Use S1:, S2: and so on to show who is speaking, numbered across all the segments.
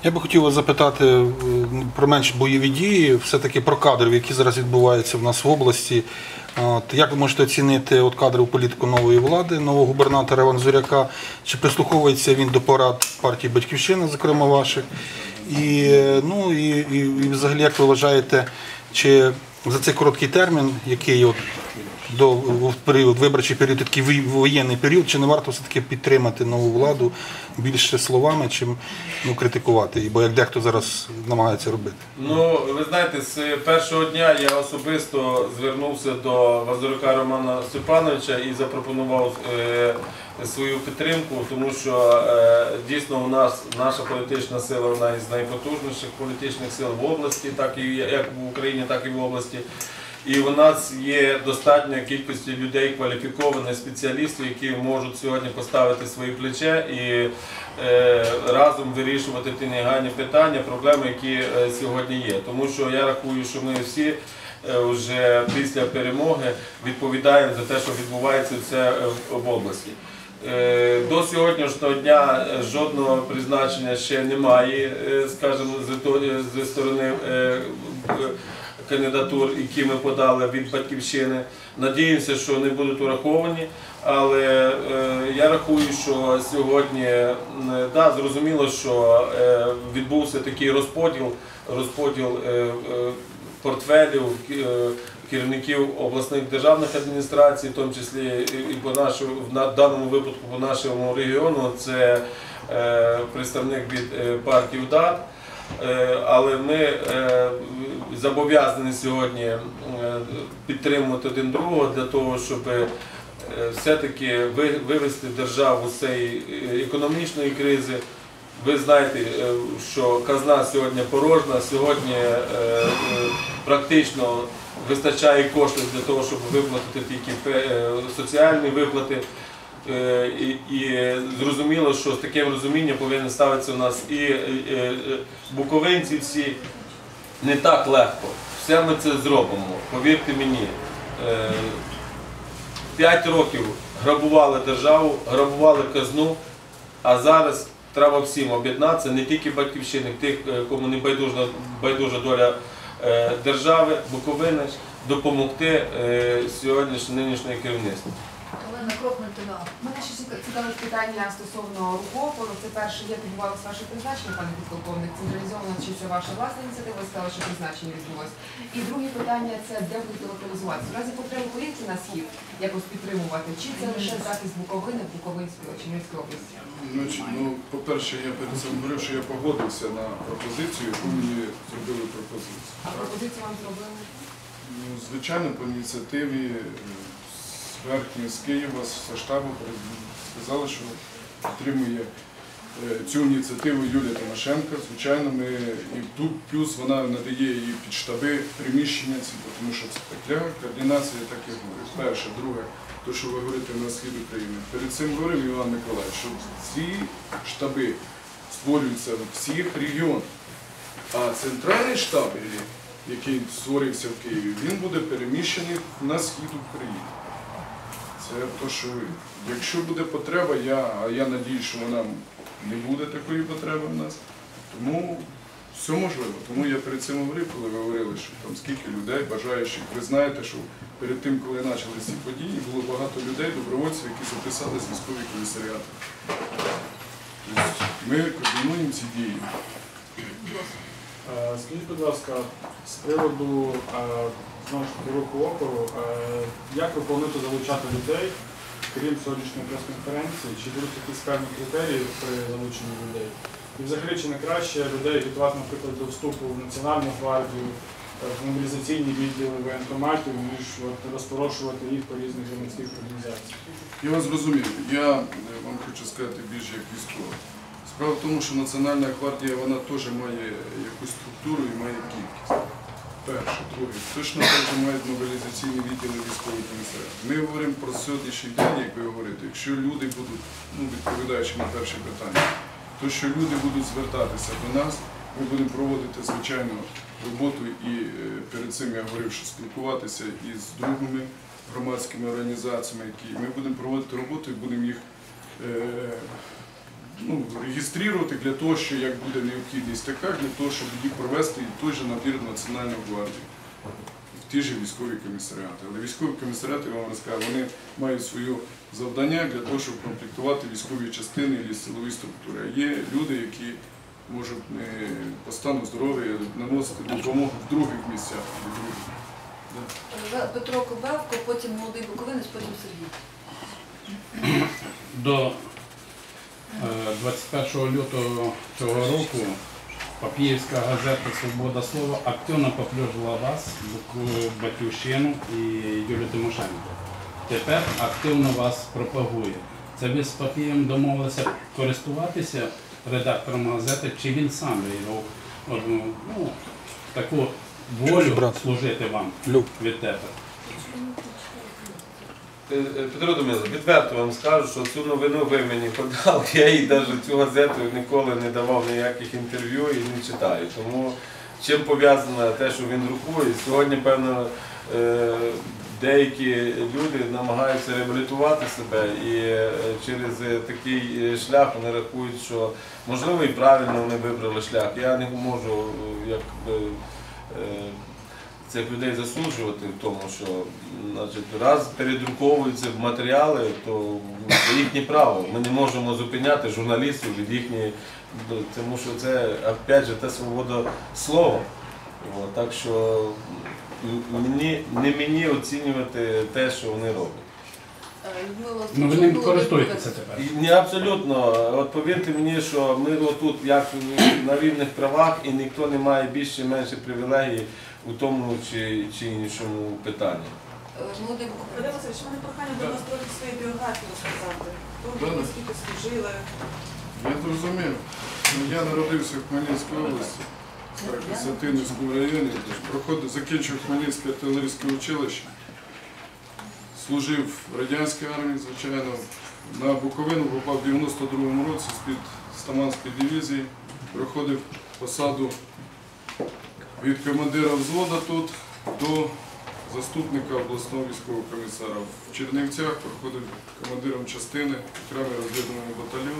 S1: Я би хотів вас запитати про менш бойові дії, все-таки про кадри, які зараз відбуваються в нас в області. Як ви можете оцінити кадрову політику нової влади, нового губернатора Івана Зуряка? Чи прислуховується він до порад партії «Батьківщина», зокрема ваших? І взагалі, як ви вважаєте, чи за цей короткий термін, який до виборчий період, такий воєнний період, чи не варто все-таки підтримати нову владу більше словами, чим критикувати її, бо як дехто зараз намагається робити?
S2: Ви знаєте, з першого дня я особисто звернувся до Вазурака Романа Степановича і запропонував свою підтримку, тому що дійсно у нас наша політична сила одна із найпотужніших політичних сил в області, так і як в Україні, так і в області. І у нас є достатня кількість людей, кваліфікованих спеціалістів, які можуть сьогодні поставити свої плече і разом вирішувати ті негайні питання, проблеми, які сьогодні є. Тому що я рахую, що ми всі вже після перемоги відповідаємо за те, що відбувається все в області. До сьогоднішнього дня жодного призначення ще немає, скажімо, зі сторони кандидатур, які ми подали від «Батьківщини». Надіємося, що вони будуть ураховані, але я рахую, що сьогодні, зрозуміло, що відбувся такий розподіл портфелів керівників обласних державних адміністрацій, в тому числі і в даному випадку по нашому регіону, це представник від партії УДАР. Але ми зобов'язані сьогодні підтримувати один другого для того, щоб все-таки вивести державу з цієї економічної кризи. Ви знаєте, що казна сьогодні порожня, сьогодні практично вистачає коштів для того, щоб виплатити тільки соціальні виплати. І зрозуміло, що з таким розумінням повинен ставитися у нас і буковинці всі. Не так легко. Все ми це зробимо, повірте мені. 5 років грабували державу, грабували казну, а зараз треба всім об'єднатися, не тільки «Батьківщини», тих, кому не байдужа доля держави, Буковини, допомогти нинішньої керівництву.
S3: Олена Крохмальтова, у мене ще цікавить питання стосовно рухопору. Це перше, як відбувалося ваше призначення, пане підполковник, централізовано, чи це ваша власна ініціатива, ви сказали, що призначення відбулося. І друге питання – це де будете локалізуватися. В разі потреби поїдете на схід, якось підтримувати, чи це лише захист Буковини, Буковинської, Чернівської області?
S4: По-перше, я перед цим говорив, що я погодився на пропозицію, яку мені зробили пропозицію.
S3: А пропозицію вам зробили?
S4: Звичайно, по ініціативі зверху з Києва, з штабу сказали, що підтримує цю ініціативу Юлія Тимошенко. Звичайно, і тут плюс вона надає їй під штаби приміщення, тому що це така координація, так як говорю. Перше, друге, те, що ви говорите на схід України. Перед цим говорив Іван Миколаївич, що ці штаби створюються в всіх регіонах, а центральний штаб, який створився в Києві, він буде переміщений на схід України. Це те, що якщо буде потреба, а я надіюсь, що вона не буде такої потреби в нас, тому все можливо. Тому я перед цим говорив, коли ви говорили, що там скільки людей, бажаючих. Ви знаєте, що перед тим, коли почалися ці події, було багато людей, добровольців, які записались в військові комісаріати. Тобто ми координуємо ці дії.
S5: Скажіть, будь ласка, з приводу знову ж таки руху опору, як ви плануєте залучати людей, крім сьогоднішньої прес-конференції, чи будуть якісь певні критерії при залученні людей? І взагалі, чи не краще людей готувати, наприклад, до вступу в Національну гвардію, в мобілізаційні відділи воєнкоматів, ніж розпорошувати їх по різних громадських організаціях?
S4: Я вас зрозумів. Я вам хочу сказати більше як військовий. Справа в тому, що Національна гвардія, вона теж має якусь структуру і має кількість. Перше, друге. Точно так же мають мобілізаційні відділи військових комісаріатів. Ми говоримо про сьогоднішній день, як ви говорите, якщо люди будуть, відповідаючи на перше питання, то що люди будуть звертатися до нас, ми будемо проводити, звичайно, роботу і перед цим я говорив, що спілкуватися із другими громадськими організаціями, які ми будемо проводити роботу і будемо їх реєструвати для того, що як буде необхідність така, для того, щоб їх провести і той же набір в Національну гвардію, в ті ж військові комісаріати. Але військові комісаріати, я вам розкажу, вони мають своє завдання для того, щоб комплектувати військові частини і силові структури. А є люди, які можуть по стану здоров'я наносити допомогу в других місцях.
S6: Петро Кобевко, потім Молодий Буковинець, потім Сергій.
S7: До 21 лютого цього року Папіївська газета «Свобода слова» активно поплюжила вас, Батьківщину і Юлію Тимошенко. Тепер активно вас пропагує. Це ви з Папієм домовилися користуватися редактором газети, чи він сам виявив таку волю служити вам від тебе?
S2: Петро Домилович, відверто вам скажу, що цю новину ви мені подали, я їй навіть цю газету ніколи не давав ніяких інтерв'ю і не читаю. Тому чим пов'язано те, що він друкує, сьогодні, певно, деякі люди намагаються реабілітувати себе і через такий шлях вони рахують, що можливо і правильно вони вибрали шлях. Я не можу цих людей засуджувати в тому, що раз передруковуються матеріали, то це їхнє право. Ми не можемо зупиняти журналістів від їхньої, тому що це, опять же, та свобода слова. Так що не мені оцінювати те, що вони роблять.
S7: Ну ви ним користуєтеся тепер?
S2: Ні, абсолютно. От повірте мені, що ми отут як на рівних правах і ніхто не має більше-менше привілегій у тому чи іншому питанні.
S6: Молодий Буковинець.
S8: Вадим Васильович, у мене прохання до вас трохи свої біографії розказати. Ви скільки служили?
S4: Я зрозумів. Я народився в Хмельницькій області, в Сатинівському районі, закінчив Хмельницьке артилерійське училище, служив в радянській армії, звичайно, на Буковину попав в 92-му році з-під Стаманської дивізії, проходив посаду від командира взводу тут до заступника обласного військового комісара. В Чернівцях проходив командиром частини, окремий розвідувальний батальйон.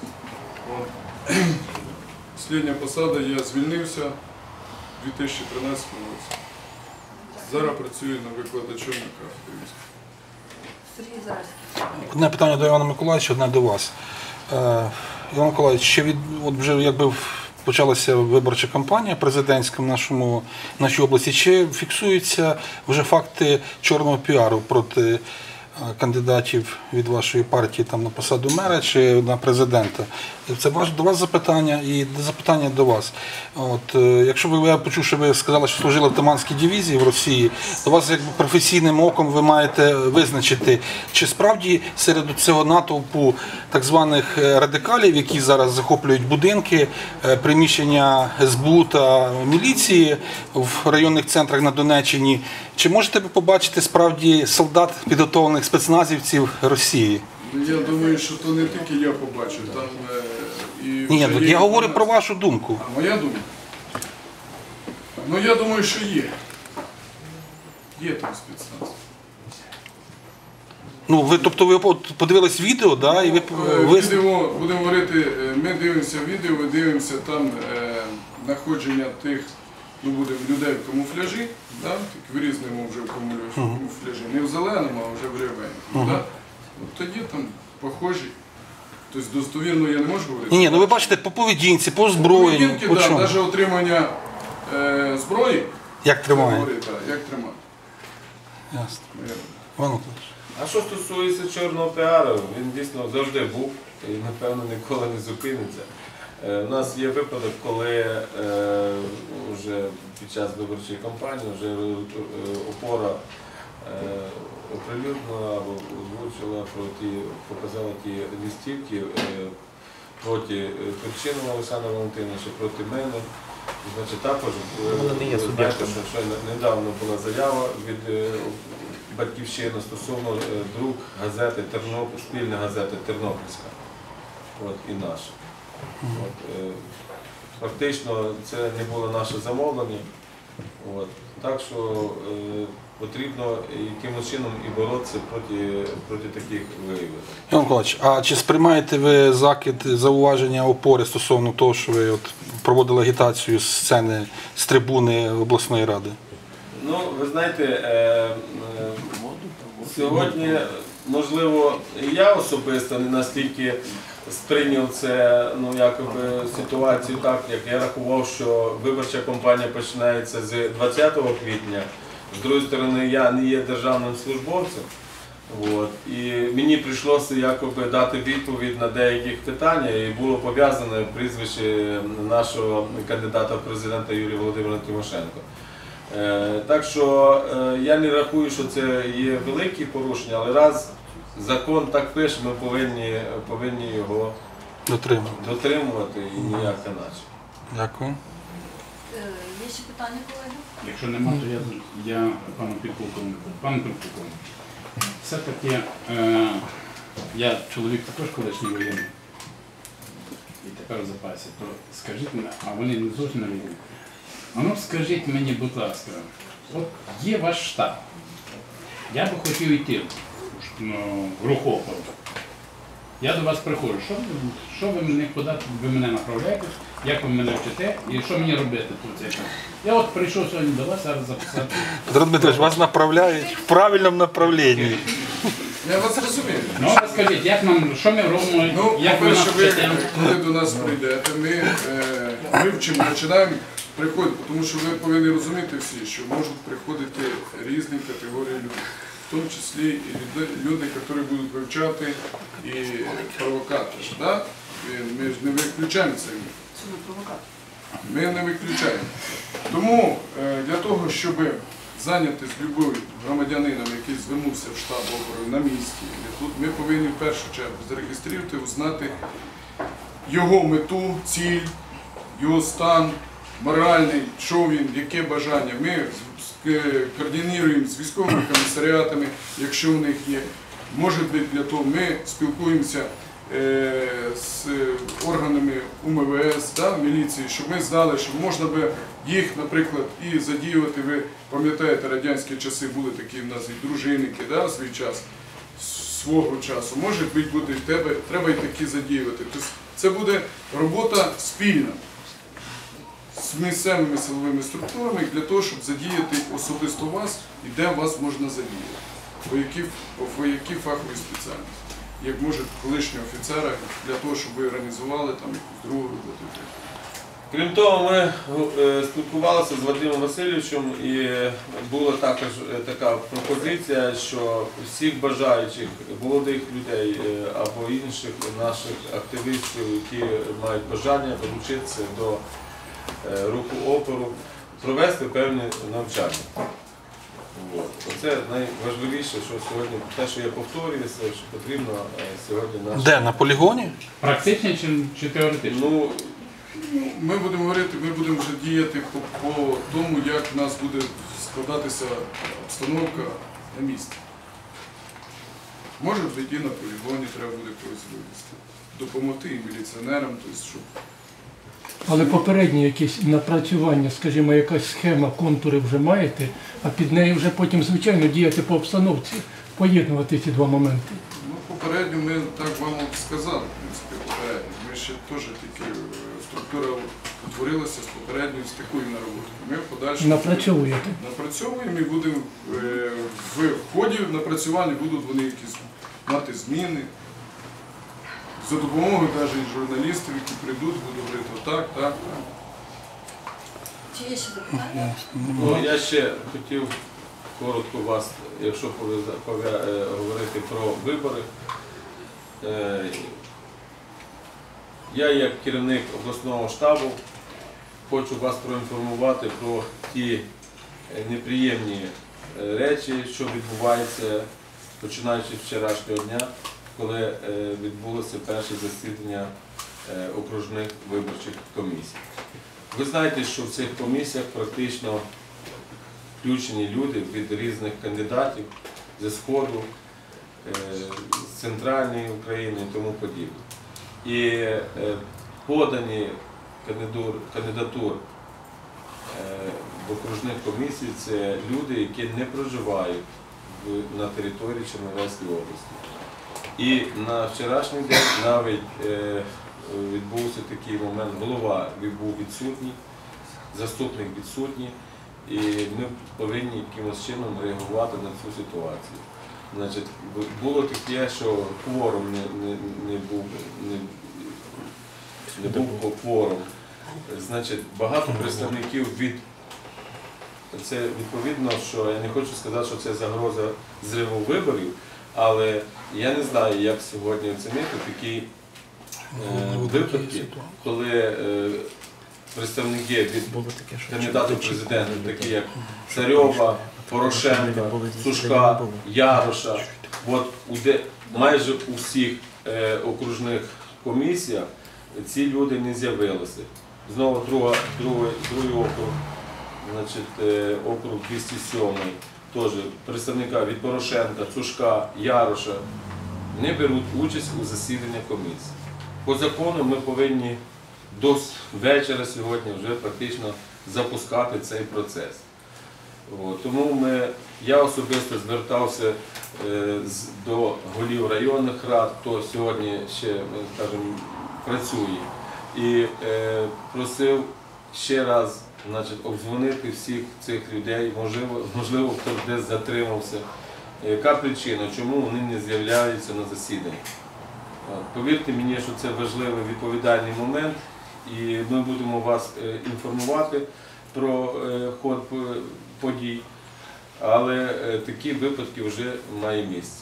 S4: Остання посада, я звільнився у 2013 році. Зараз працюю на викладачом на кафедрі війська.
S6: Сергій Зарайський.
S1: Одне питання до Івана Миколаївича, одне до вас. Іван Миколаївич, ще вже якби почалася виборча кампанія президентська в нашій області, чи фіксуються вже факти чорного піару проти кандидатів від вашої партії там, на посаду мера чи на президента? Це до вас запитання і запитання до вас. Я почув, що ви сказали, що служили в Таманській дивізії в Росії, до вас якби професійним оком ви маєте визначити, чи справді серед цього натовпу так званих радикалів, які зараз захоплюють будинки, приміщення СБУ та міліції в районних центрах на Донеччині, чи можете ви побачити справді солдат підготовлених спецназівців Росії?
S4: Я думаю, що то не тільки я побачив. Там,
S1: Ні, я говорю про вашу думку.
S4: А моя думка? Ну я думаю, що є. Є там спецназ.
S1: Тобто ви подивились відео, да, і ви
S4: Будемо говорити, ми дивимося відео, ми дивимося там знаходження тих людей в камуфляжі, да, в різному вже камуфляжі, не в зеленому, а вже в ревенькому. Да? Тоді там похожі. Тобто достовірно я не можу говорити.
S1: Ні, ви бачите, по поведінці, по озброєнню, по чому?
S4: Навіть отримання зброї.
S1: Як тримає?
S4: Як тримає.
S1: Ясно. Іван Миколаївич.
S2: А що стосується чорного піару, він дійсно завжди був і, напевно, ніколи не зупиниться. У нас є випадок, коли вже під час виборчої кампанії вже опора оприлюднила або озвучила, показала ті листівки проти Турчинова Олександра Валентиновича, проти мене. Значить, також ви знаєте, що недавно була заява від Батьківщини стосовно друк газети спільної газети Тернопільська і наша. Фактично це не було наше замовлення. Так що потрібно якимось чином і боротися проти таких виявів.
S1: Іван Миколаївич, а чи сприймаєте ви закид, зауваження опори стосовно того, що ви от проводили агітацію з сцени, з трибуни обласної ради?
S2: Ну, ви знаєте, сьогодні, можливо, і я особисто не настільки сприйняв це, ну, якоби ситуацію так, як я рахував, що виборча кампанія починається з 20 квітня. З другої сторони, я не є державним службовцем. От. І мені прийшлося якоби дати відповідь на деякі питання, і було пов'язане прізвище нашого кандидата в президента Юлії Володимирівни Тимошенко. Так що я не рахую, що це є великі порушення, але раз закон так пише, ми повинні його дотримувати і ніяк іначе.
S1: Дякую.
S6: Є ще питання, колеги?
S7: Якщо нема, то я пану підполковнику. Пане підполковнику, все-таки я чоловік також колишній воєнний і тепер в запасі, то скажіть мені, а вони не зовсім на війні. А ну скажіть мені, будь ласка, от є ваш штаб, я би хотів йти в рух опору. Я до вас приходжу, що ви мене, куди ви мене направляєте, як ви мене вчите і що мені робити тут? Я от прийшов сьогодні до вас, зараз записати.
S1: Петро Дмитрович, вас направляють в правильному направленні.
S4: Я вас розумію.
S7: Ну, скажіть, як нам, що ми робимо,
S4: Ну,
S7: як ви нас
S4: по-перше,
S7: вчите?
S4: коли до нас прийдете, ми вчимо, починаємо приходити, тому що ви повинні розуміти всі, що можуть приходити різні категорії людей, в тому числі і люди, які будуть вивчати і провокатори. Да? Ми ж не виключаємо це. Ми не виключаємо. Тому для того, щоб зайнятися любим громадянином, який звернувся в штаб опору на місці, тут ми повинні в першу чергу зареєструвати, узнати його мету, ціль, його стан моральний, що він, яке бажання. Ми координуємо з військовими комісаріатами, якщо в них є. Може бути для того, ми спілкуємося з органами УМВС, да, міліції, щоб ми знали, що можна би їх, наприклад, і задіювати. Ви пам'ятаєте, радянські часи були такі в нас і дружинники, да, свій час, свого часу. Може бути, треба і такі задіювати. Тобто це буде робота спільна з місцевими силовими структурами для того, щоб задіяти особисто вас і де вас можна задіяти, по якій фаховій спеціальності. Як може колишнього офіцера, для того, щоб ви організували там якусь другу роботу.
S2: Крім того, ми спілкувалися з Вадимом Васильовичем і була також така пропозиція, що всіх бажаючих молодих людей або інших наших активістів, які мають бажання долучитися до руху опору, провести певні навчання. Оце найважливіше, що сьогодні, те, що я повторююся, що потрібно сьогодні нашим...
S1: Де? На полігоні?
S7: Практично чи теоретично?
S2: Ну,
S4: ми будемо говорити, ми будемо вже діяти по тому, як в нас буде складатися обстановка на місці. Може бути, і на полігоні треба буде когось вивезти. Допомогти і міліціонерам, тобто, щоб...
S9: Але попередні якісь напрацювання, скажімо, якась схема, контури вже маєте, а під нею вже потім, звичайно, діяти по обстановці, поєднувати ці два моменти.
S4: Ну, попередньо ми так вам сказали, в принципі, попередньо. Ми ще теж тільки структура утворилася з попередньою стикою на роботу. Ми в подальшому
S9: Напрацьовуєте?
S4: Напрацьовуємо і будемо в ході напрацювання будуть вони якісь мати зміни. За допомогою навіть журналістів, які прийдуть, будуть говорити отак, так, так.
S6: Чи є ще запитання?
S2: ну, я ще хотів коротко вас, якщо говорити про вибори. Я, як керівник обласного штабу, хочу вас проінформувати про ті неприємні речі, що відбуваються, починаючи з вчорашнього дня, коли відбулося перше засідання окружних виборчих комісій. Ви знаєте, що в цих комісіях практично включені люди від різних кандидатів зі Сходу, з центральної України і тому подібне. І подані кандидатур окружних комісій – це люди, які не проживають на території Чернівецької області. І на вчорашній день навіть відбувся такий момент, голова був відсутній, заступник відсутній, і ми повинні якимось чином реагувати на цю ситуацію. Значить, було таке, що кворум не був кворум. Значить, багато представників це відповідно, що я не хочу сказати, що це загроза зриву виборів, але я не знаю, як сьогодні оцінити такі випадки, коли представники від кандидатів в президенти, такі як Царьова, Порошенка, Сушка, Яроша, майже у всіх окружних комісіях ці люди не з'явилися. Знову другий округ, значить, округ 207, теж представника від Порошенка, Сушка, Яроша не беруть участь у засіданні комісії. По закону ми повинні до вечора сьогодні вже практично запускати цей процес. Тому я особисто звертався до голів районних рад, хто сьогодні ще, скажімо, працює, і просив ще раз, значить, обдзвонити всіх цих людей, можливо, хтось десь затримався. Яка причина, чому вони не з'являються на засіданні? Повірте мені, що це важливий відповідальний момент, і ми будемо вас інформувати про ход подій, але такі випадки вже має місце.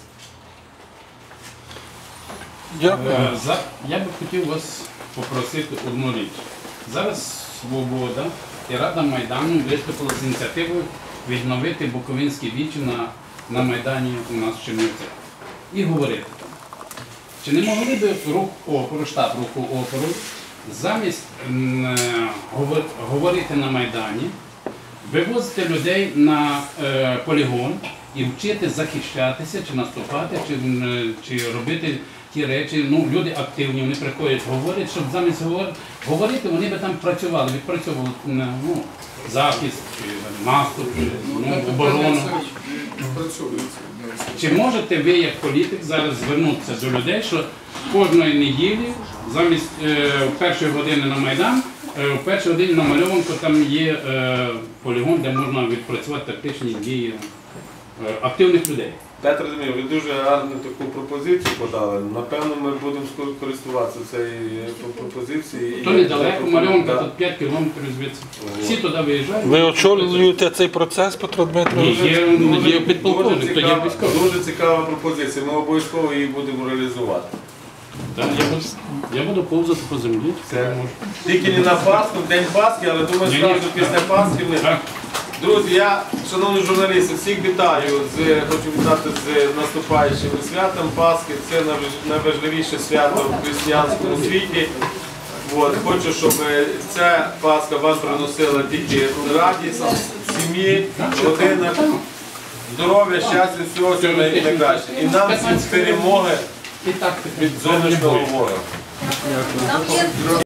S7: Я би хотів вас попросити одну річ. Зараз «Свобода» і Рада Майдану виступили з ініціативою відновити Буковинські вічі на Майдані у нас в Чернівцях і говорити там. Чи не могли б рух опору, штаб руху опору замість говорити на Майдані, вивозити людей на полігон і вчити захищатися, чи наступати, чи робити ті речі. Ну, люди активні, вони приходять, говорять, щоб замість говорити, вони би там працювали, відпрацьовували захист, наступ, оборону. Чи можете ви, як політик, зараз звернутися до людей, що кожної неділі, замість першої години на Майдан, в першій годині на Мальованку там є полігон, де можна відпрацювати тактичні дії активних людей?
S2: Петро Демір, ви дуже гарну таку пропозицію подали. Напевно, ми будемо користуватися цією пропозицією.
S7: То недалеко, Мальованка, тут 5 кілометрів звідси. Всі туди виїжджають.
S1: Ви очолюєте цей процес, Петро Дмитрович?
S7: Є підполковник, то є військовий.
S2: Дуже цікава пропозиція, ми обов'язково її будемо реалізувати.
S7: Я буду повзати по землі.
S2: Тільки не на Пасху, в День Пасхи, але думаю, що після Пасхи ми... Друзі, я, шановні журналісти, всіх вітаю, хочу вітати з наступаючим святом Пасхи. Це найважливіше свято в християнському світі. Хочу, щоб ця Пасха вам приносила тільки радість, сім'ї, родина, здоров'я, щастя, всього найкраще. І нам всім перемоги від зовнішнього ворога.